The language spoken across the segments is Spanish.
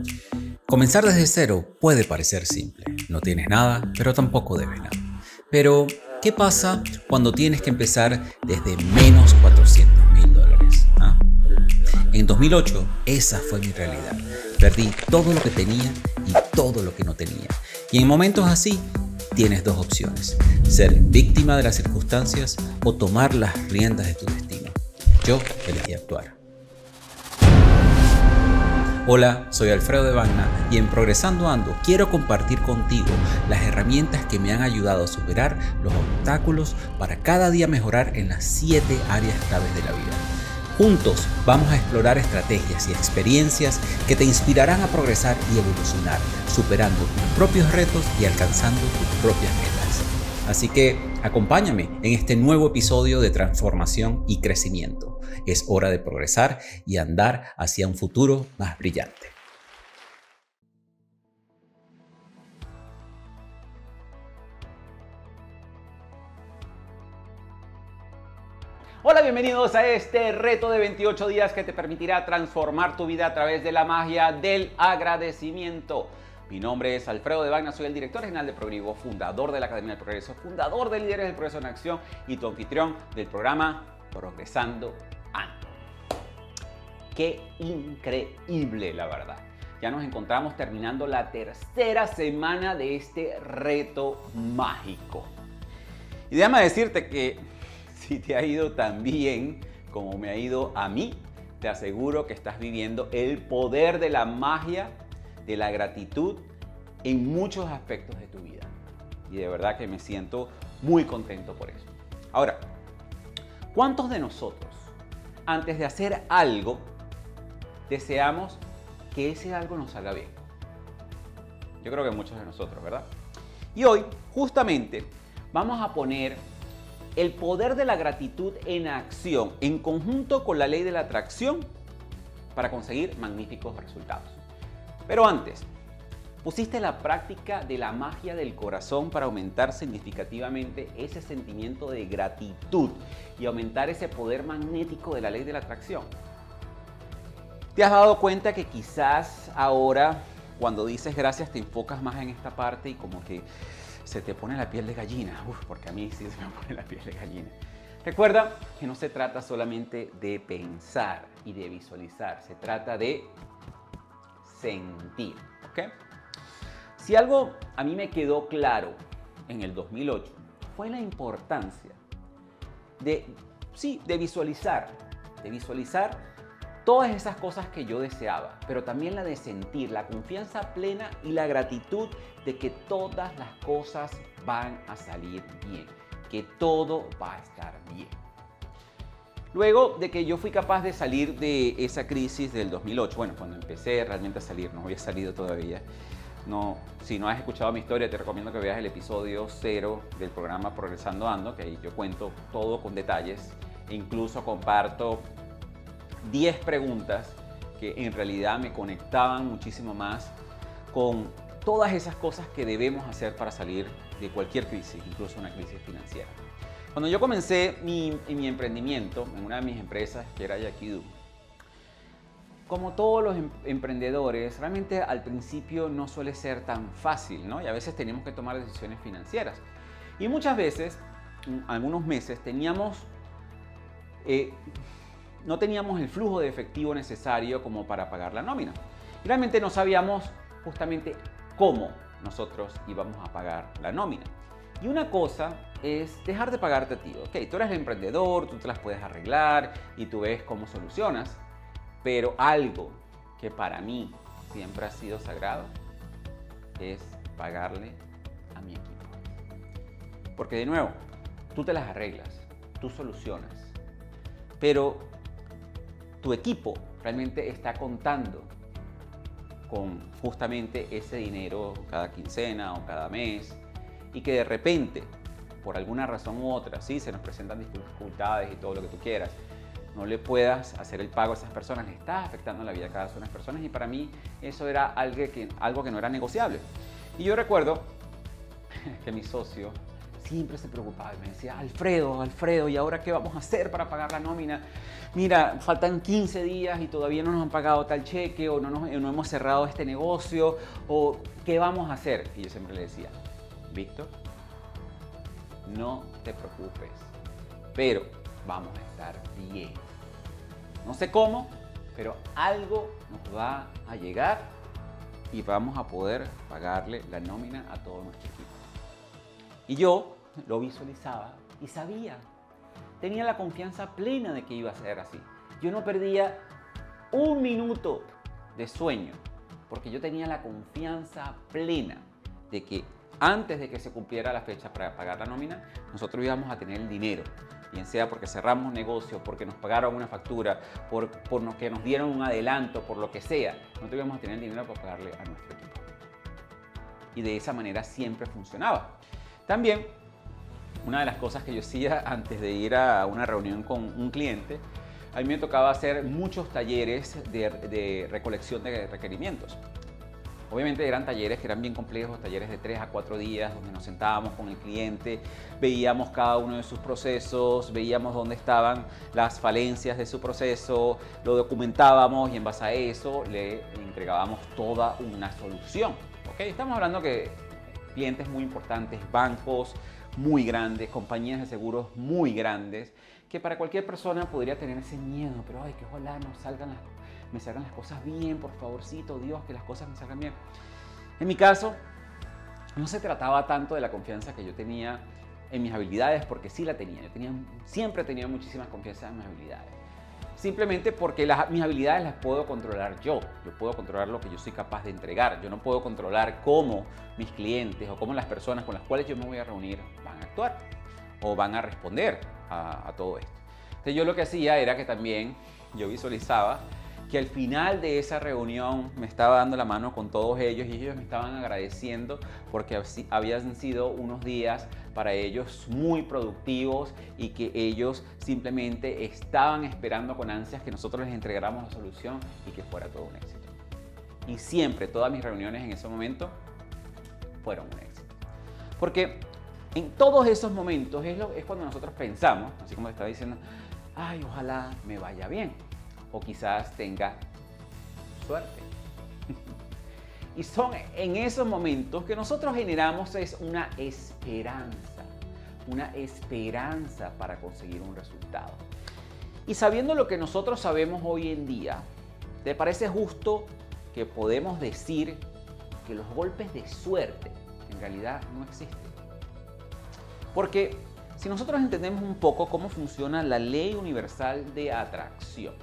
Comenzar desde cero puede parecer simple. No tienes nada, pero tampoco debes nada. Pero, ¿qué pasa cuando tienes que empezar desde menos $400,000? En 2008, esa fue mi realidad. Perdí todo lo que tenía y todo lo que no tenía. Y en momentos así, tienes dos opciones: ser víctima de las circunstancias o tomar las riendas de tu destino. Yo elegí actuar. Hola, soy Alfredo de Bagna y en Progresando Ando quiero compartir contigo las herramientas que me han ayudado a superar los obstáculos para cada día mejorar en las 7 áreas claves de la vida. Juntos vamos a explorar estrategias y experiencias que te inspirarán a progresar y evolucionar, superando tus propios retos y alcanzando tus propias metas. Así que acompáñame en este nuevo episodio de transformación y crecimiento. Es hora de progresar y andar hacia un futuro más brillante. Hola, bienvenidos a este reto de 28 días que te permitirá transformar tu vida a través de la magia del agradecimiento. Mi nombre es Alfredo de Bagna, soy el director general de Progrivo, fundador de la Academia del Progreso, fundador de Líderes del Progreso en Acción y tu anfitrión del programa Progresando Ando. ¡Qué increíble, la verdad! Ya nos encontramos terminando la tercera semana de este reto mágico. Y déjame decirte que si te ha ido tan bien como me ha ido a mí, te aseguro que estás viviendo el poder de la magia de la gratitud en muchos aspectos de tu vida. Y de verdad que me siento muy contento por eso. Ahora, ¿cuántos de nosotros, antes de hacer algo, deseamos que ese algo nos salga bien? Yo creo que muchos de nosotros, ¿verdad? Y hoy, justamente, vamos a poner el poder de la gratitud en acción, en conjunto con la ley de la atracción, para conseguir magníficos resultados. Pero antes, ¿pusiste la práctica de la magia del corazón para aumentar significativamente ese sentimiento de gratitud y aumentar ese poder magnético de la ley de la atracción? ¿Te has dado cuenta que quizás ahora, cuando dices gracias, te enfocas más en esta parte y como que se te pone la piel de gallina? Porque a mí sí se me pone la piel de gallina. Recuerda que no se trata solamente de pensar y de visualizar, se trata de sentir, ¿ok? Si algo a mí me quedó claro en el 2008 fue la importancia de visualizar todas esas cosas que yo deseaba, pero también la de sentir, la confianza plena y la gratitud de que todas las cosas van a salir bien, que todo va a estar bien. Luego de que yo fui capaz de salir de esa crisis del 2008, bueno, cuando empecé realmente a salir, no había salido todavía. No, si no has escuchado mi historia, te recomiendo que veas el episodio 0 del programa Progresando Ando, que ahí yo cuento todo con detalles e incluso comparto 10 preguntas que en realidad me conectaban muchísimo más con todas esas cosas que debemos hacer para salir de cualquier crisis, incluso una crisis financiera. Cuando yo comencé mi emprendimiento en una de mis empresas, que era Yaquidu, como todos los emprendedores, realmente al principio no suele ser tan fácil, ¿no? Y a veces tenemos que tomar decisiones financieras. Y muchas veces, algunos meses, no teníamos el flujo de efectivo necesario como para pagar la nómina. Y realmente no sabíamos justamente cómo nosotros íbamos a pagar la nómina. Y una cosa es dejar de pagarte a ti. Ok, tú eres el emprendedor, tú te las puedes arreglar y tú ves cómo solucionas. Pero algo que para mí siempre ha sido sagrado es pagarle a mi equipo. Porque de nuevo, tú te las arreglas, tú solucionas. Pero tu equipo realmente está contando con justamente ese dinero cada quincena o cada mes y que de repente, por alguna razón u otra, sí, se nos presentan dificultades y todo lo que tú quieras, no le puedas hacer el pago a esas personas, le estás afectando la vida de cada una de las personas y para mí eso era algo que no era negociable. Y yo recuerdo que mi socio siempre se preocupaba y me decía, Alfredo, ¿y ahora qué vamos a hacer para pagar la nómina? Mira, faltan 15 días y todavía no nos han pagado tal cheque, o no hemos cerrado este negocio, o ¿qué vamos a hacer? Y yo siempre le decía, Víctor, no te preocupes, pero vamos a estar bien. No sé cómo, pero algo nos va a llegar y vamos a poder pagarle la nómina a todo nuestro equipo. Y yo lo visualizaba y sabía, tenía la confianza plena de que iba a ser así. Yo no perdía un minuto de sueño, porque yo tenía la confianza plena de que antes de que se cumpliera la fecha para pagar la nómina, nosotros íbamos a tener el dinero, bien sea porque cerramos un negocio, porque nos pagaron una factura, por que nos dieron un adelanto, por lo que sea, nosotros íbamos a tener el dinero para pagarle a nuestro equipo. Y de esa manera siempre funcionaba. También, una de las cosas que yo hacía antes de ir a una reunión con un cliente, a mí me tocaba hacer muchos talleres de recolección de requerimientos. Obviamente eran talleres que eran bien complejos, talleres de 3 a 4 días, donde nos sentábamos con el cliente, veíamos cada uno de sus procesos, veíamos dónde estaban las falencias de su proceso, lo documentábamos y en base a eso le entregábamos toda una solución. ¿Okay? Estamos hablando que clientes muy importantes, bancos muy grandes, compañías de seguros muy grandes, que para cualquier persona podría tener ese miedo, pero ay, que ojalá me salgan las cosas bien, por favorcito, Dios, que las cosas me salgan bien. En mi caso, no se trataba tanto de la confianza que yo tenía en mis habilidades, porque sí la tenía. Siempre he tenido muchísima confianza en mis habilidades. Simplemente porque mis habilidades las puedo controlar yo. Yo puedo controlar lo que yo soy capaz de entregar. Yo no puedo controlar cómo mis clientes o cómo las personas con las cuales yo me voy a reunir van a actuar o van a responder a todo esto. Entonces yo lo que hacía era que también yo visualizaba que al final de esa reunión me estaba dando la mano con todos ellos y ellos me estaban agradeciendo porque habían sido unos días para ellos muy productivos y que ellos simplemente estaban esperando con ansias que nosotros les entregáramos la solución y que fuera todo un éxito. Y siempre, todas mis reuniones en ese momento fueron un éxito. Porque en todos esos momentos es cuando nosotros pensamos, así como te estaba diciendo, ay, ojalá me vaya bien. O quizás tenga suerte. Y son en esos momentos que nosotros generamos una esperanza para conseguir un resultado. Y sabiendo lo que nosotros sabemos hoy en día, ¿te parece justo que podemos decir que los golpes de suerte en realidad no existen? Porque si nosotros entendemos un poco cómo funciona la ley universal de atracción,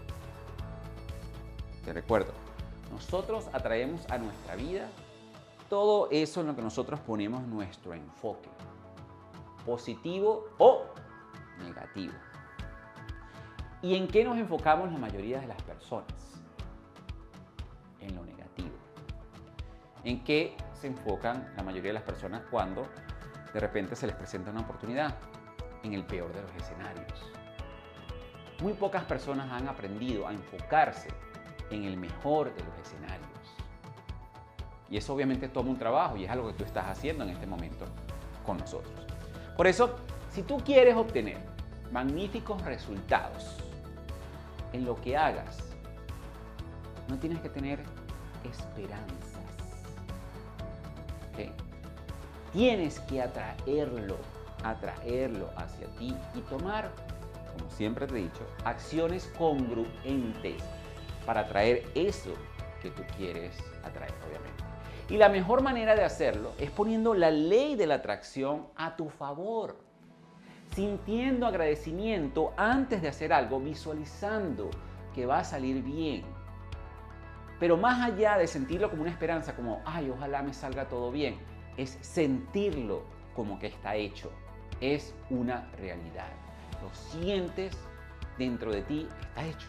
te recuerdo, nosotros atraemos a nuestra vida todo eso en lo que nosotros ponemos nuestro enfoque, positivo o negativo. ¿Y en qué nos enfocamos la mayoría de las personas? En lo negativo. ¿En qué se enfocan la mayoría de las personas cuando de repente se les presenta una oportunidad? En el peor de los escenarios. Muy pocas personas han aprendido a enfocarse en el mejor de los escenarios. Y eso obviamente toma un trabajo y es algo que tú estás haciendo en este momento con nosotros. Por eso, si tú quieres obtener magníficos resultados en lo que hagas, no tienes que tener esperanzas. ¿Okay? Tienes que atraerlo hacia ti y tomar, como siempre te he dicho, acciones congruentes para atraer eso que tú quieres atraer, obviamente. Y la mejor manera de hacerlo es poniendo la ley de la atracción a tu favor, sintiendo agradecimiento antes de hacer algo, visualizando que va a salir bien. Pero más allá de sentirlo como una esperanza, como, ay, ojalá me salga todo bien, es sentirlo como que está hecho, es una realidad. Lo sientes dentro de ti, está hecho.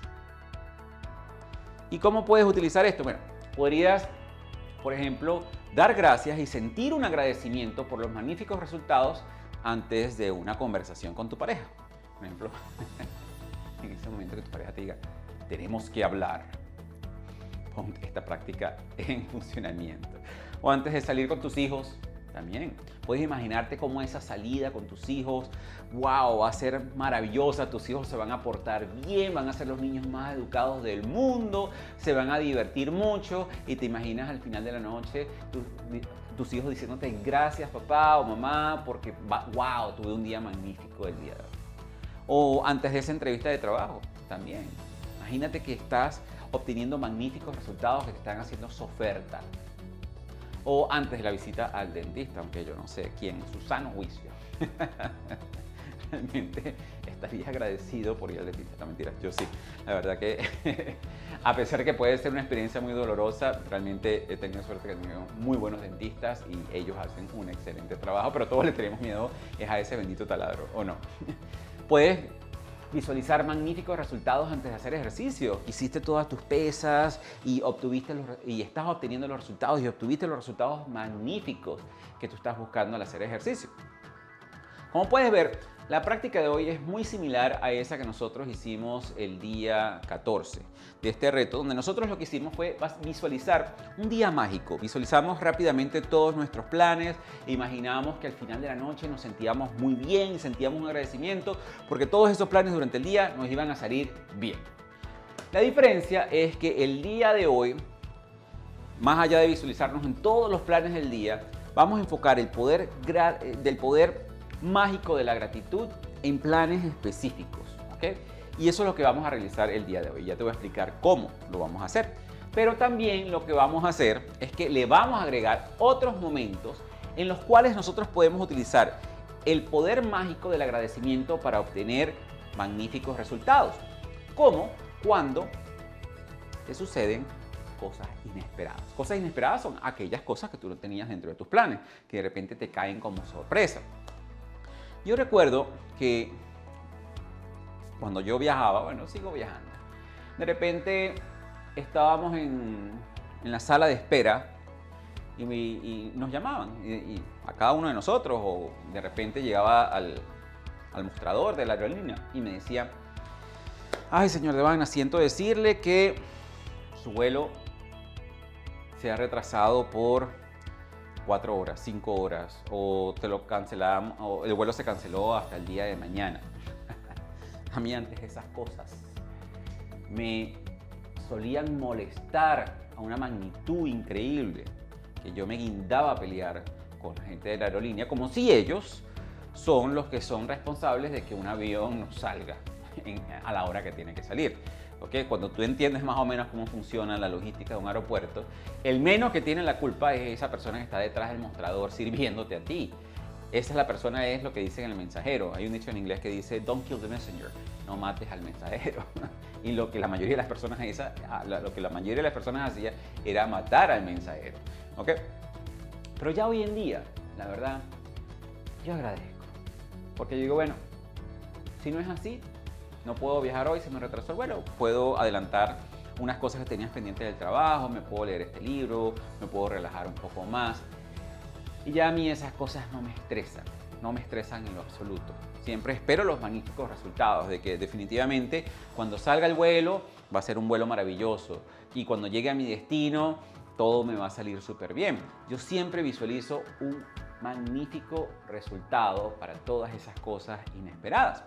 ¿Y cómo puedes utilizar esto? Bueno, podrías, por ejemplo, dar gracias y sentir un agradecimiento por los magníficos resultados antes de una conversación con tu pareja. Por ejemplo, en ese momento que tu pareja te diga, tenemos que hablar. Ponte esta práctica en funcionamiento. O antes de salir con tus hijos También puedes imaginarte cómo esa salida con tus hijos, wow, va a ser maravillosa, tus hijos se van a portar bien, van a ser los niños más educados del mundo, se van a divertir mucho y te imaginas al final de la noche tus hijos diciéndote gracias papá o mamá porque wow, tuve un día magnífico el día de hoy. O antes de esa entrevista de trabajo también. Imagínate que estás obteniendo magníficos resultados, que te están haciendo su oferta. O antes de la visita al dentista, aunque yo no sé quién, en su sano juicio. Realmente estaría agradecido por ir al dentista. No, mentira, yo sí. La verdad que a pesar de que puede ser una experiencia muy dolorosa, realmente he tenido suerte que he tenido muy buenos dentistas y ellos hacen un excelente trabajo, pero todos le tenemos miedo es a ese bendito taladro, ¿o no? Puedes visualizar magníficos resultados antes de hacer ejercicio. Hiciste todas tus pesas y estás obteniendo los resultados y obtuviste los resultados magníficos que tú estás buscando al hacer ejercicio. Como puedes ver, la práctica de hoy es muy similar a esa que nosotros hicimos el día 14 de este reto, donde nosotros lo que hicimos fue visualizar un día mágico. Visualizamos rápidamente todos nuestros planes, imaginábamos que al final de la noche nos sentíamos muy bien y sentíamos un agradecimiento porque todos esos planes durante el día nos iban a salir bien. La diferencia es que el día de hoy, más allá de visualizarnos en todos los planes del día, vamos a enfocar el poder mágico de la gratitud en planes específicos, ¿ok? Y eso es lo que vamos a realizar el día de hoy. Ya te voy a explicar cómo lo vamos a hacer. Pero también lo que vamos a hacer es que le vamos a agregar otros momentos en los cuales nosotros podemos utilizar el poder mágico del agradecimiento para obtener magníficos resultados. Como cuando te suceden cosas inesperadas. Cosas inesperadas son aquellas cosas que tú no tenías dentro de tus planes, que de repente te caen como sorpresa. Yo recuerdo que cuando yo viajaba, bueno, sigo viajando, de repente estábamos en la sala de espera y nos llamaban y a cada uno de nosotros, o de repente llegaba al mostrador de la aerolínea y me decía: ay, señor Devagna, siento decirle que su vuelo se ha retrasado por 4 horas, 5 horas, o te lo cancelamos, o el vuelo se canceló hasta el día de mañana. A mí antes esas cosas me solían molestar a una magnitud increíble, que yo me guindaba a pelear con la gente de la aerolínea, como si ellos son los que son responsables de que un avión no salga a la hora que tiene que salir. ¿Okay? Cuando tú entiendes más o menos cómo funciona la logística de un aeropuerto, el menos que tiene la culpa es esa persona que está detrás del mostrador sirviéndote a ti. Esa es la persona, es lo que dice en el mensajero. Hay un dicho en inglés que dice "Don't kill the messenger", no mates al mensajero. Y lo que la mayoría de las personas hacía era matar al mensajero. ¿Okay? Pero ya hoy en día, la verdad, yo agradezco. Porque yo digo, bueno, si no es así, no puedo viajar hoy, se me retrasó el vuelo, puedo adelantar unas cosas que tenías pendientes del trabajo, me puedo leer este libro, me puedo relajar un poco más. Y ya a mí esas cosas no me estresan en lo absoluto. Siempre espero los magníficos resultados de que definitivamente cuando salga el vuelo va a ser un vuelo maravilloso y cuando llegue a mi destino todo me va a salir súper bien. Yo siempre visualizo un magnífico resultado para todas esas cosas inesperadas.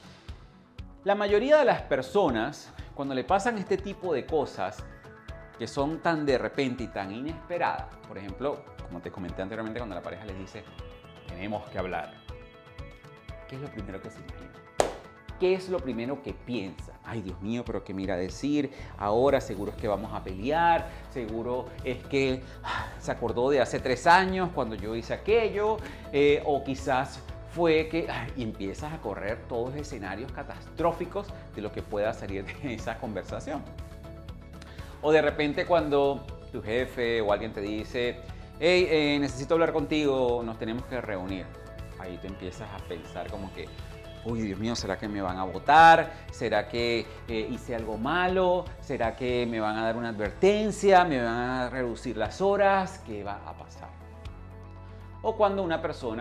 La mayoría de las personas, cuando le pasan este tipo de cosas que son tan de repente y tan inesperadas, por ejemplo, como te comenté anteriormente, cuando la pareja les dice, tenemos que hablar, ¿qué es lo primero que se imagina? ¿Qué es lo primero que piensa? Ay, Dios mío, pero ¿qué me irá a decir? Ahora seguro es que vamos a pelear, seguro es que se acordó de hace 3 años cuando yo hice aquello, o quizás fue que... y empiezas a correr todos los escenarios catastróficos de lo que pueda salir de esa conversación. O de repente cuando tu jefe o alguien te dice, hey, necesito hablar contigo, nos tenemos que reunir. Ahí te empiezas a pensar como que, uy, Dios mío, ¿será que me van a votar? ¿Será que hice algo malo? ¿Será que me van a dar una advertencia? ¿Me van a reducir las horas? ¿Qué va a pasar? O cuando una persona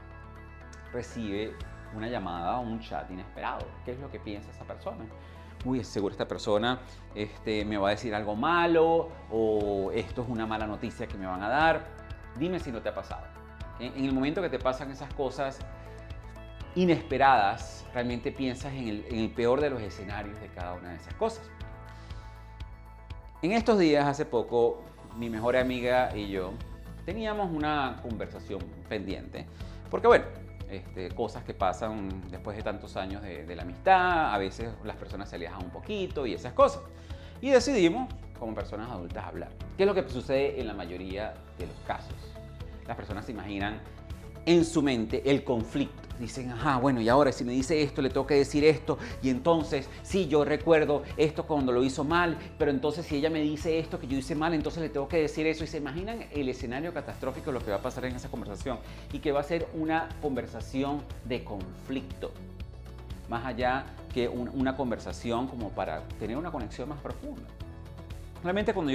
recibe una llamada o un chat inesperado. ¿Qué es lo que piensa esa persona? Uy, seguro esta persona me va a decir algo malo, o esto es una mala noticia que me van a dar. Dime si no te ha pasado. En el momento que te pasan esas cosas inesperadas, realmente piensas en el peor de los escenarios de cada una de esas cosas. En estos días, hace poco, mi mejor amiga y yo teníamos una conversación pendiente, porque bueno, cosas que pasan después de tantos años de la amistad, a veces las personas se alejan un poquito y esas cosas. Y decidimos, como personas adultas, hablar. ¿Qué es lo que sucede en la mayoría de los casos? Las personas se imaginan en su mente el conflicto. Dicen, ajá, bueno, y ahora si me dice esto, le tengo que decir esto, y entonces, sí, yo recuerdo esto cuando lo hizo mal, pero entonces si ella me dice esto que yo hice mal, entonces le tengo que decir eso. Y se imaginan el escenario catastrófico, lo que va a pasar en esa conversación, y que va a ser una conversación de conflicto, más allá que una conversación como para tener una conexión más profunda. Realmente cuando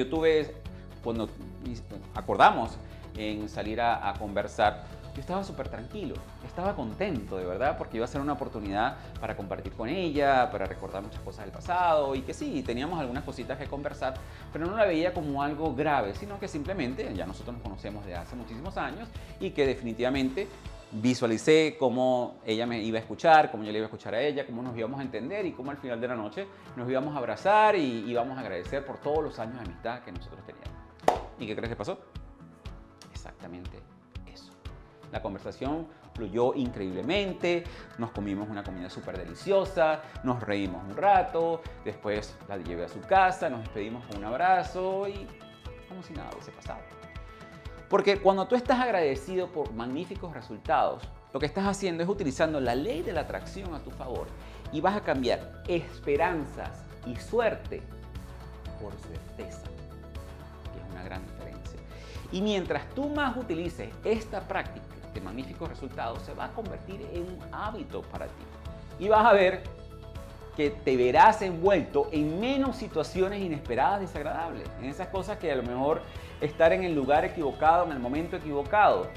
acordamos en salir a conversar, yo estaba súper tranquilo, estaba contento de verdad, porque iba a ser una oportunidad para compartir con ella, para recordar muchas cosas del pasado, y que sí, teníamos algunas cositas que conversar, pero no la veía como algo grave, sino que simplemente ya nosotros nos conocemos de hace muchísimos años y que definitivamente visualicé cómo ella me iba a escuchar, cómo yo le iba a escuchar a ella, cómo nos íbamos a entender y cómo al final de la noche nos íbamos a abrazar y íbamos a agradecer por todos los años de amistad que nosotros teníamos. ¿Y qué crees que pasó? Exactamente eso. La conversación fluyó increíblemente, nos comimos una comida súper deliciosa, nos reímos un rato, después la llevé a su casa, nos despedimos con un abrazo y como si nada hubiese pasado. Porque cuando tú estás agradecido por magníficos resultados, lo que estás haciendo es utilizando la ley de la atracción a tu favor y vas a cambiar esperanzas y suerte por certeza, que es una gran diferencia. Y mientras tú más utilices esta práctica de magníficos resultados, se va a convertir en un hábito para ti. Y vas a ver que te verás envuelto en menos situaciones inesperadas, desagradables, en esas cosas que a lo mejor estar en el lugar equivocado, en el momento equivocado,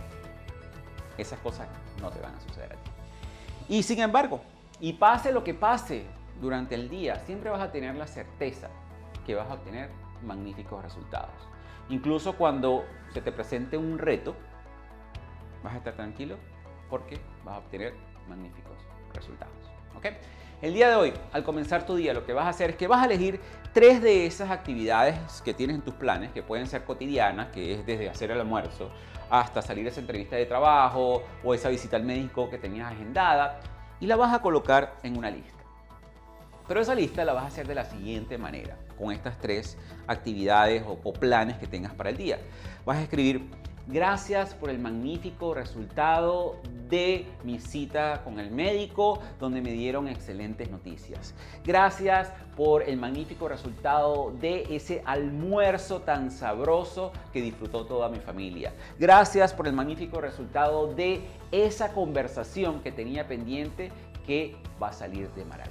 esas cosas no te van a suceder a ti. Y sin embargo, y pase lo que pase durante el día, siempre vas a tener la certeza que vas a obtener magníficos resultados. Incluso cuando se te presente un reto, vas a estar tranquilo porque vas a obtener magníficos resultados. ¿Ok? El día de hoy, al comenzar tu día, lo que vas a hacer es que vas a elegir 3 de esas actividades que tienes en tus planes, que pueden ser cotidianas, que es desde hacer el almuerzo hasta salir a esa entrevista de trabajo o esa visita al médico que tenías agendada, y la vas a colocar en una lista. Pero esa lista la vas a hacer de la siguiente manera, con estas 3 actividades o planes que tengas para el día. Vas a escribir: gracias por el magnífico resultado de mi cita con el médico, donde me dieron excelentes noticias. Gracias por el magnífico resultado de ese almuerzo tan sabroso que disfrutó toda mi familia. Gracias por el magnífico resultado de esa conversación que tenía pendiente, que va a salir de maravilla.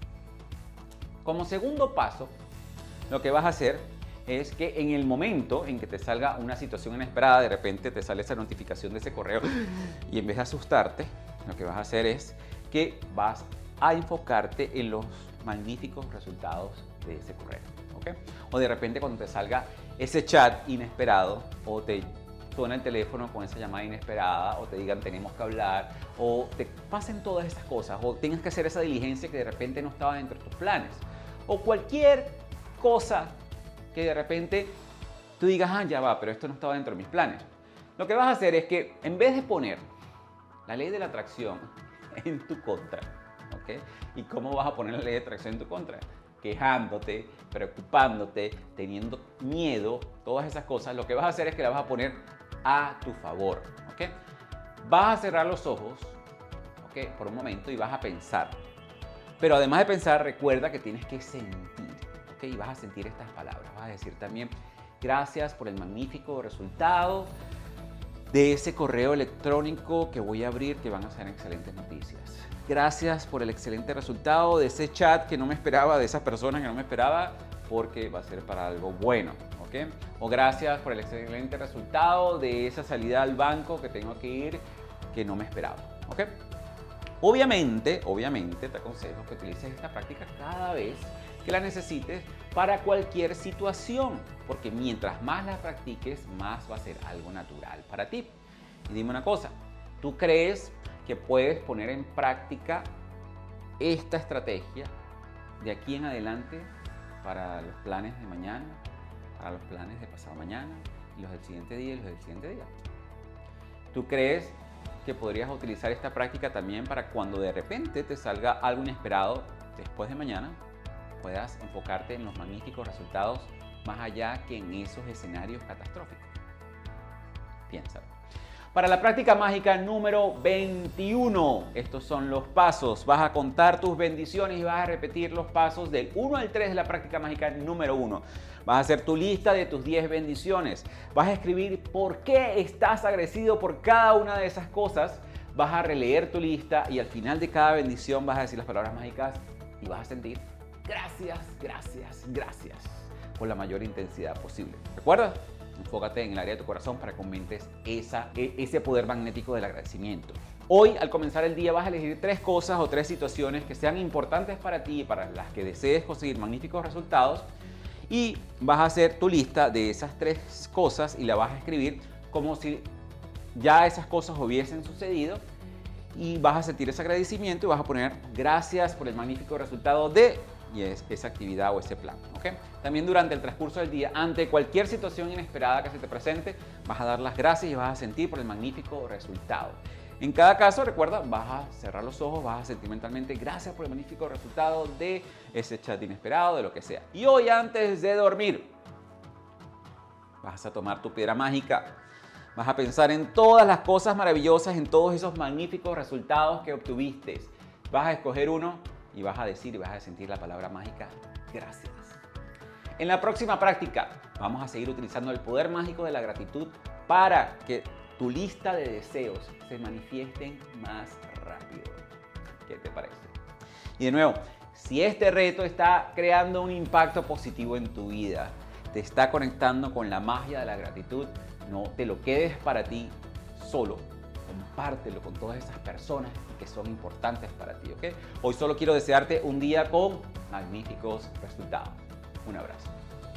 Como segundo paso, lo que vas a hacer es que en el momento en que te salga una situación inesperada, de repente te sale esa notificación de ese correo y en vez de asustarte, lo que vas a hacer es que vas a enfocarte en los magníficos resultados de ese correo, ¿ok? O de repente cuando te salga ese chat inesperado o te suena el teléfono con esa llamada inesperada o te digan tenemos que hablar o te pasen todas estas cosas o tengas que hacer esa diligencia que de repente no estaba dentro de tus planes o cualquier cosa que de repente tú digas, ah, ya va, pero esto no estaba dentro de mis planes. Lo que vas a hacer es que en vez de poner la ley de la atracción en tu contra, ¿ok? ¿Y cómo vas a poner la ley de atracción en tu contra? Quejándote, preocupándote, teniendo miedo, todas esas cosas, lo que vas a hacer es que la vas a poner a tu favor, ¿ok? Vas a cerrar los ojos, ¿ok? Por un momento y vas a pensar. Pero además de pensar, recuerda que tienes que sentir. Y vas a sentir estas palabras, vas a decir también: gracias por el magnífico resultado de ese correo electrónico que voy a abrir, que van a ser excelentes noticias. Gracias por el excelente resultado de ese chat que no me esperaba, de esas personas que no me esperaba, porque va a ser para algo bueno, ¿ok? O gracias por el excelente resultado de esa salida al banco que tengo que ir, que no me esperaba, ¿ok? Obviamente te aconsejo que utilices esta práctica cada vez que la necesites para cualquier situación, porque mientras más la practiques, más va a ser algo natural para ti. Y dime una cosa, ¿tú crees que puedes poner en práctica esta estrategia de aquí en adelante para los planes de mañana, para los planes de pasado mañana, y los del siguiente día y los del siguiente día? ¿Tú crees que podrías utilizar esta práctica también para cuando de repente te salga algo inesperado después de mañana, puedas enfocarte en los magníficos resultados más allá que en esos escenarios catastróficos? Piénsalo. Para la práctica mágica número 21, estos son los pasos. Vas a contar tus bendiciones y vas a repetir los pasos del 1 al 3 de la práctica mágica número 1. Vas a hacer tu lista de tus 10 bendiciones. Vas a escribir por qué estás agradecido por cada una de esas cosas. Vas a releer tu lista y al final de cada bendición vas a decir las palabras mágicas y vas a sentir gracias, gracias, gracias con la mayor intensidad posible. ¿Recuerdas? Enfócate en el área de tu corazón para que aumentes ese poder magnético del agradecimiento. Hoy, al comenzar el día, vas a elegir 3 cosas o 3 situaciones que sean importantes para ti y para las que desees conseguir magníficos resultados. Y vas a hacer tu lista de esas 3 cosas y la vas a escribir como si ya esas cosas hubiesen sucedido. Y vas a sentir ese agradecimiento y vas a poner gracias por el magnífico resultado de esa actividad o ese plan. ¿Okay? También durante el transcurso del día, ante cualquier situación inesperada que se te presente, vas a dar las gracias y vas a sentir por el magnífico resultado. En cada caso, recuerda, vas a cerrar los ojos, vas a sentir mentalmente gracias por el magnífico resultado de ese chat inesperado, de lo que sea. Y hoy, antes de dormir, vas a tomar tu piedra mágica. Vas a pensar en todas las cosas maravillosas, en todos esos magníficos resultados que obtuviste. Vas a escoger uno y vas a decir y vas a sentir la palabra mágica, gracias. En la próxima práctica vamos a seguir utilizando el poder mágico de la gratitud para que tu lista de deseos se manifiesten más rápido. ¿Qué te parece? Y de nuevo, si este reto está creando un impacto positivo en tu vida, te está conectando con la magia de la gratitud, no te lo quedes para ti solo. Compártelo con todas esas personas que son importantes para ti, ¿ok? Hoy solo quiero desearte un día con magníficos resultados. Un abrazo.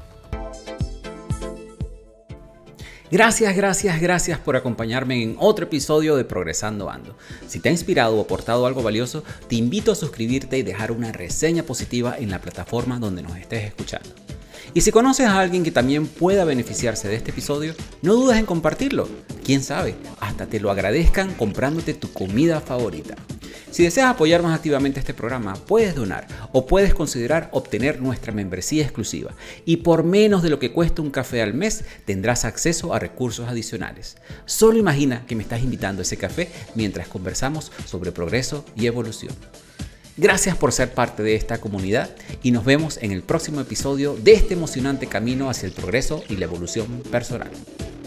Gracias por acompañarme en otro episodio de Progresando Ando. Si te ha inspirado o aportado algo valioso, te invito a suscribirte y dejar una reseña positiva en la plataforma donde nos estés escuchando. Y si conoces a alguien que también pueda beneficiarse de este episodio, no dudes en compartirlo. Quién sabe, hasta te lo agradezcan comprándote tu comida favorita. Si deseas apoyar más activamente este programa, puedes donar o puedes considerar obtener nuestra membresía exclusiva. Y por menos de lo que cuesta un café al mes, tendrás acceso a recursos adicionales. Solo imagina que me estás invitando a ese café mientras conversamos sobre progreso y evolución. Gracias por ser parte de esta comunidad y nos vemos en el próximo episodio de este emocionante camino hacia el progreso y la evolución personal.